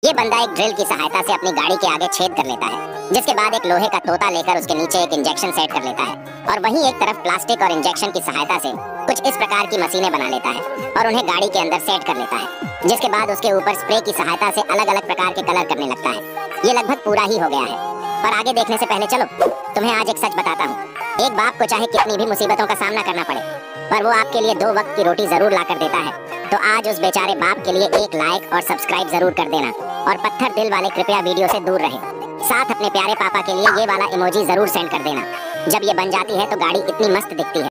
ये बंदा एक ड्रिल की सहायता से अपनी गाड़ी के आगे छेद कर लेता है, जिसके बाद एक लोहे का तोता लेकर उसके नीचे एक इंजेक्शन सेट कर लेता है और वहीं एक तरफ प्लास्टिक और इंजेक्शन की सहायता से कुछ इस प्रकार की मशीनें बना लेता है और उन्हें गाड़ी के अंदर सेट कर लेता है, जिसके बाद उसके ऊपर स्प्रे की सहायता से अलग अलग प्रकार के कलर करने लगता है। ये लगभग पूरा ही हो गया है, पर आगे देखने से पहले चलो तुम्हें आज एक सच बताता हूँ। एक बाप को चाहे कितनी भी मुसीबतों का सामना करना पड़े, पर वो आपके लिए 2 वक्त की रोटी जरूर ला कर देता है। तो आज उस बेचारे बाप के लिए एक लाइक और सब्सक्राइब जरूर कर देना, और पत्थर दिल वाले कृपया वीडियो से दूर रहे। साथ अपने प्यारे पापा के लिए ये वाला इमोजी जरूर सेंड कर देना। जब ये बन जाती है तो गाड़ी इतनी मस्त दिखती है।